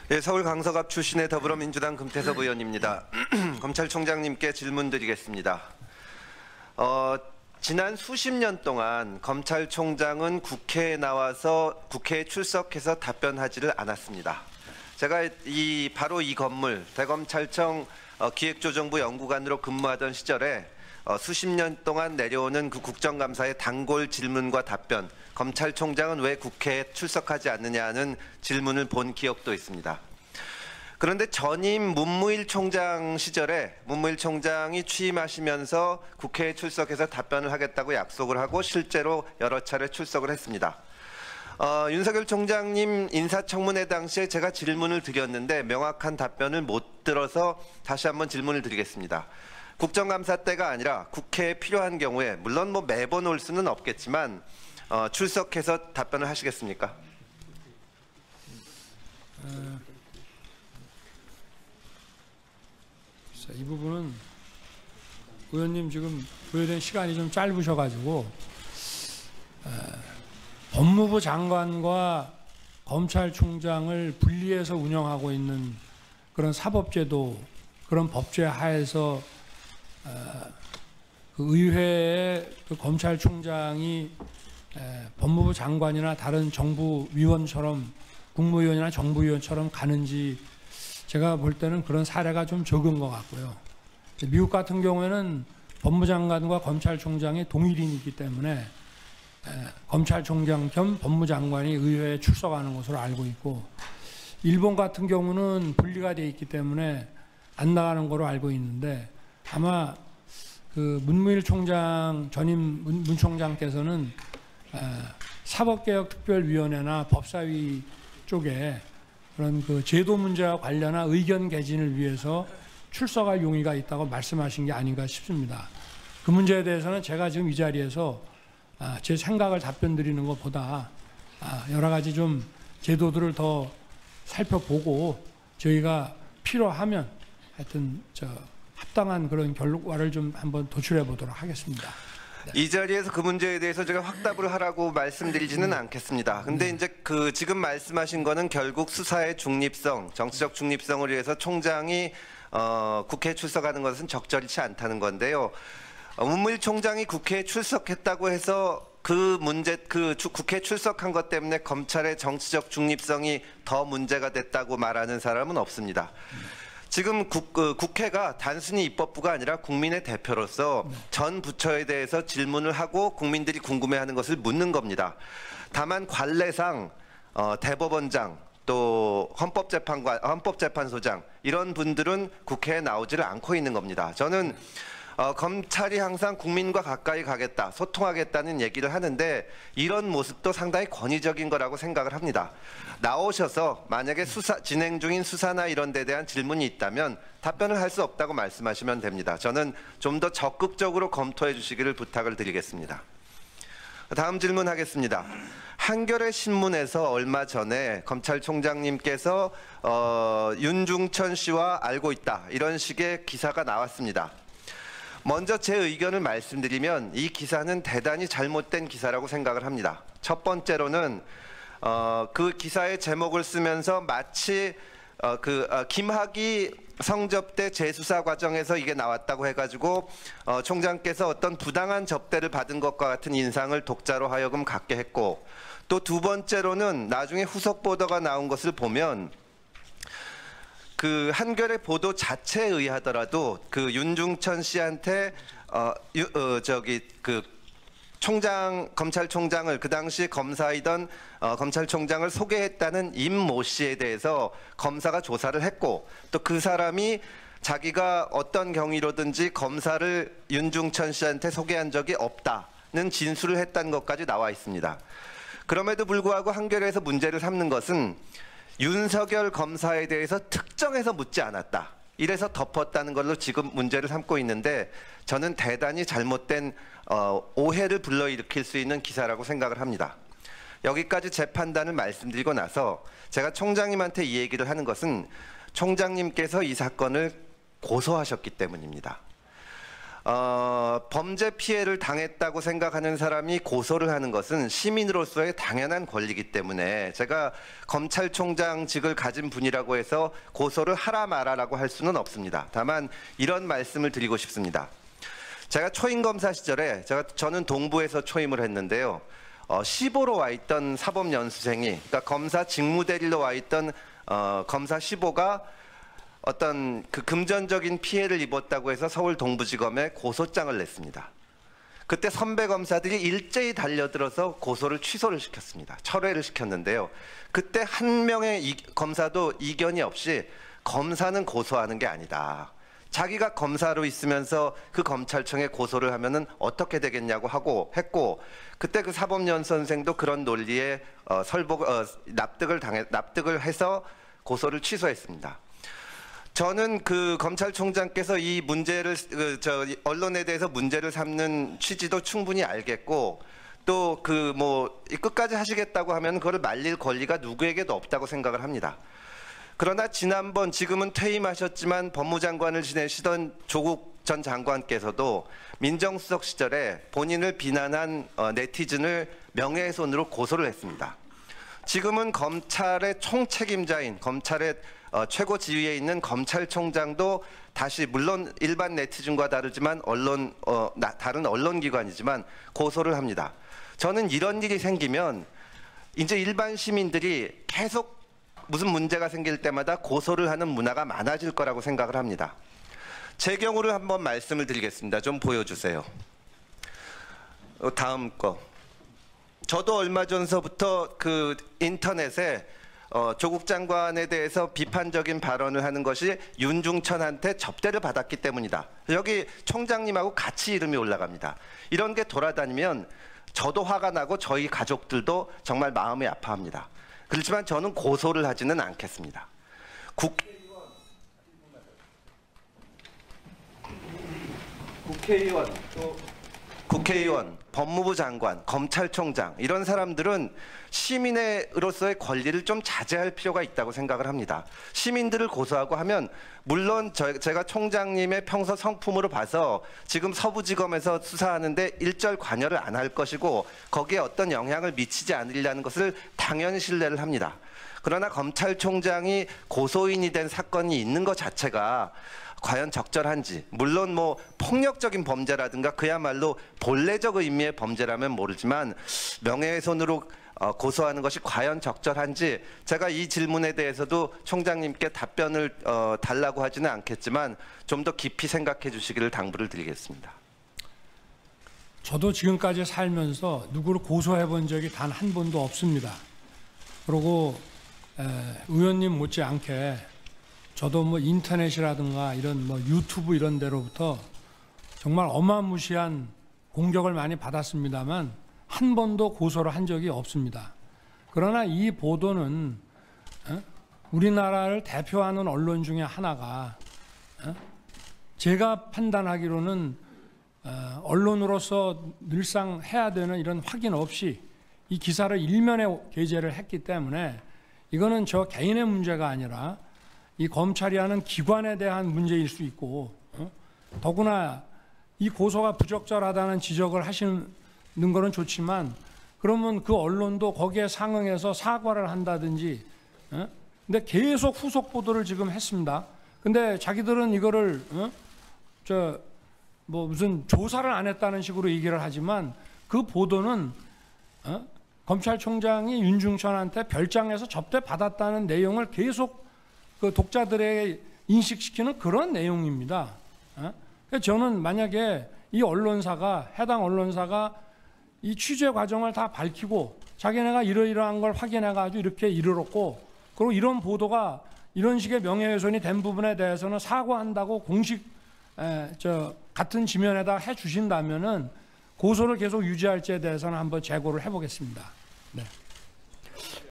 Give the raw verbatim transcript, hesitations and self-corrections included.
예, 서울 강서갑 출신의 더불어민주당 금태섭 의원입니다. 검찰총장님께 질문 드리겠습니다. 어, 지난 수십 년 동안 검찰총장은 국회에 나와서 국회에 출석해서 답변하지를 않았습니다. 제가 이 바로 이 건물 대검찰청 어, 기획조정부 연구관으로 근무하던 시절에 어, 수십 년 동안 내려오는 그 국정감사의 단골 질문과 답변, 검찰총장은 왜 국회에 출석하지 않느냐는 질문을 본 기억도 있습니다. 그런데 전임 문무일 총장 시절에 문무일 총장이 취임하시면서 국회에 출석해서 답변을 하겠다고 약속을 하고 실제로 여러 차례 출석을 했습니다. 어, 윤석열 총장님 인사청문회 당시에 제가 질문을 드렸는데 명확한 답변을 못 들어서 다시 한번 질문을 드리겠습니다. 국정감사 때가 아니라 국회에 필요한 경우에 물론 뭐 매번 올 수는 없겠지만 어, 출석해서 답변을 하시겠습니까? 어, 이 부분은 의원님 지금 소요된 시간이 좀 짧으셔가지고 어, 법무부 장관과 검찰총장을 분리해서 운영하고 있는 그런 사법제도, 그런 법제 하에서 어, 그 의회의 그 검찰총장이 에, 법무부 장관이나 다른 정부 위원처럼 국무위원이나 정부위원처럼 가는지 제가 볼 때는 그런 사례가 좀 적은 것 같고요. 미국 같은 경우에는 법무장관과 검찰총장이 동일인이기 때문에 에, 검찰총장 겸 법무장관이 의회에 출석하는 것으로 알고 있고, 일본 같은 경우는 분리가 돼 있기 때문에 안 나가는 거로 알고 있는데, 아마 그 문무일 총장, 전임 문, 문 총장께서는 에, 사법개혁특별위원회나 법사위 쪽에 그런 그 제도 문제와 관련한 의견 개진을 위해서 출석할 용의가 있다고 말씀하신 게 아닌가 싶습니다. 그 문제에 대해서는 제가 지금 이 자리에서 아, 제 생각을 답변 드리는 것보다 아, 여러 가지 좀 제도들을 더 살펴보고 저희가 필요하면 하여튼 저 합당한 그런 결과를 좀 한번 도출해 보도록 하겠습니다. 네. 이 자리에서 그 문제에 대해서 제가 확답을 하라고 말씀드리지는 네. 않겠습니다. 근데 네. 이제 그 지금 말씀하신 거는 결국 수사의 중립성, 정치적 중립성을 위해서 총장이 어, 국회에 출석하는 것은 적절치 않다는 건데요. 어, 문무일 총장이 국회에 출석했다고 해서 그 문제, 그 주, 국회에 출석한 것 때문에 검찰의 정치적 중립성이 더 문제가 됐다고 말하는 사람은 없습니다. 네. 지금 국, 그, 국회가 단순히 입법부가 아니라 국민의 대표로서 네. 전 부처에 대해서 질문을 하고 국민들이 궁금해하는 것을 묻는 겁니다. 다만 관례상 어, 대법원장 또 헌법재판관, 헌법재판소장 이런 분들은 국회에 나오지를 않고 있는 겁니다. 저는 어, 검찰이 항상 국민과 가까이 가겠다, 소통하겠다는 얘기를 하는데 이런 모습도 상당히 권위적인 거라고 생각을 합니다. 나오셔서 만약에 수사, 진행 중인 수사나 이런 데 대한 질문이 있다면 답변을 할 수 없다고 말씀하시면 됩니다. 저는 좀 더 적극적으로 검토해 주시기를 부탁을 드리겠습니다. 다음 질문 하겠습니다. 한겨레 신문에서 얼마 전에 검찰총장님께서 어, 윤중천 씨와 알고 있다 이런 식의 기사가 나왔습니다. 먼저 제 의견을 말씀드리면 이 기사는 대단히 잘못된 기사라고 생각을 합니다. 첫 번째로는 어, 그 기사의 제목을 쓰면서 마치 어, 그 어, 김학의 성접대 재수사 과정에서 이게 나왔다고 해가지고 어, 총장께서 어떤 부당한 접대를 받은 것과 같은 인상을 독자로 하여금 갖게 했고, 또 두 번째로는 나중에 후속 보도가 나온 것을 보면 그 한겨레 보도 자체에 의하더라도 그 윤중천 씨한테 어, 유, 어 저기 그 총장 검찰총장을 그 당시 검사이던 어, 검찰총장을 소개했다는 임 모 씨에 대해서 검사가 조사를 했고, 또 그 사람이 자기가 어떤 경위로든지 검사를 윤중천 씨한테 소개한 적이 없다는 진술을 했다는 것까지 나와 있습니다. 그럼에도 불구하고 한겨레에서 문제를 삼는 것은 윤석열 검사에 대해서 특정해서 묻지 않았다, 이래서 덮었다는 걸로 지금 문제를 삼고 있는데, 저는 대단히 잘못된 어, 오해를 불러일으킬 수 있는 기사라고 생각을 합니다. 여기까지 제 판단을 말씀드리고 나서 제가 총장님한테 이 얘기를 하는 것은 총장님께서 이 사건을 고소하셨기 때문입니다. 어, 범죄 피해를 당했다고 생각하는 사람이 고소를 하는 것은 시민으로서의 당연한 권리이기 때문에 제가 검찰총장직을 가진 분이라고 해서 고소를 하라 마라라고 할 수는 없습니다. 다만 이런 말씀을 드리고 싶습니다. 제가 초임검사 시절에 제가 저는 동부에서 초임을 했는데요. 어, 시보로 와 있던 사법연수생이, 그러니까 검사 직무대리로 와 있던 어, 검사 시보가 어떤 그 금전적인 피해를 입었다고 해서 서울 동부지검에 고소장을 냈습니다. 그때 선배 검사들이 일제히 달려들어서 고소를 취소를 시켰습니다. 철회를 시켰는데요. 그때 한 명의 이, 검사도 이견이 없이 검사는 고소하는 게 아니다. 자기가 검사로 있으면서 그 검찰청에 고소를 하면은 어떻게 되겠냐고 하고 했고, 그때 그 사법연 선생도 그런 논리에 어, 설복 어, 납득을 당해 납득을 해서 고소를 취소했습니다. 저는 그 검찰총장께서 이 문제를 그 저 언론에 대해서 문제를 삼는 취지도 충분히 알겠고, 또 그 뭐 끝까지 하시겠다고 하면 그걸 말릴 권리가 누구에게도 없다고 생각을 합니다. 그러나 지난번 지금은 퇴임하셨지만 법무장관을 지내시던 조국 전 장관께서도 민정수석 시절에 본인을 비난한 어, 네티즌을 명예훼손으로 고소를 했습니다. 지금은 검찰의 총책임자인 검찰의 어, 최고 지위에 있는 검찰총장도 다시 물론 일반 네티즌과 다르지만 언론 어, 나, 다른 언론기관이지만 고소를 합니다. 저는 이런 일이 생기면 이제 일반 시민들이 계속 무슨 문제가 생길 때마다 고소를 하는 문화가 많아질 거라고 생각을 합니다. 제 경우를 한번 말씀을 드리겠습니다. 좀 보여주세요. 어, 다음 거. 저도 얼마 전서부터 그 인터넷에 어, 조국 장관에 대해서 비판적인 발언을 하는 것이 윤중천한테 접대를 받았기 때문이다. 여기 총장님하고 같이 이름이 올라갑니다. 이런 게 돌아다니면 저도 화가 나고 저희 가족들도 정말 마음이 아파합니다. 그렇지만 저는 고소를 하지는 않겠습니다. 국회의원, 국회의원, 또 국회의원, 법무부 장관, 검찰총장 이런 사람들은 시민으로서의 권리를 좀 자제할 필요가 있다고 생각을 합니다. 시민들을 고소하고 하면 물론 저, 제가 총장님의 평소 성품으로 봐서 지금 서부지검에서 수사하는데 일절 관여를 안 할 것이고 거기에 어떤 영향을 미치지 않으려는 것을 당연히 신뢰를 합니다. 그러나 검찰총장이 고소인이 된 사건이 있는 것 자체가 과연 적절한지, 물론 뭐 폭력적인 범죄라든가 그야말로 본래적 의미의 범죄라면 모르지만 명예훼손으로 어, 고소하는 것이 과연 적절한지 제가 이 질문에 대해서도 총장님께 답변을 어, 달라고 하지는 않겠지만 좀 더 깊이 생각해 주시기를 당부를 드리겠습니다. 저도 지금까지 살면서 누구를 고소해 본 적이 단 한 번도 없습니다. 그리고 에, 의원님 못지않게 저도 뭐 인터넷이라든가 이런 뭐 유튜브 이런 데로부터 정말 어마무시한 공격을 많이 받았습니다만 한 번도 고소를 한 적이 없습니다. 그러나 이 보도는 우리나라를 대표하는 언론 중에 하나가 제가 판단하기로는 언론으로서 늘상 해야 되는 이런 확인 없이 이 기사를 일면에 게재를 했기 때문에 이거는 저 개인의 문제가 아니라 이 검찰이 하는 기관에 대한 문제일 수 있고, 더구나 이 고소가 부적절하다는 지적을 하시는 거는 좋지만 그러면 그 언론도 거기에 상응해서 사과를 한다든지, 근데 계속 후속 보도를 지금 했습니다. 근데 자기들은 이거를 저 뭐 무슨 조사를 안 했다는 식으로 얘기를 하지만 그 보도는 검찰총장이 윤중천한테 별장에서 접대 받았다는 내용을 계속 그 독자들에게 인식시키는 그런 내용입니다. 저는 만약에 이 언론사가 해당 언론사가 이 취재 과정을 다 밝히고 자기네가 이러이러한 걸 확인해가지고 이렇게 이르렀고 그리고 이런 보도가 이런 식의 명예훼손이 된 부분에 대해서는 사과한다고 공식 에, 저 같은 지면에다 해주신다면은 고소를 계속 유지할지에 대해서는 한번 재고를 해보겠습니다. 네.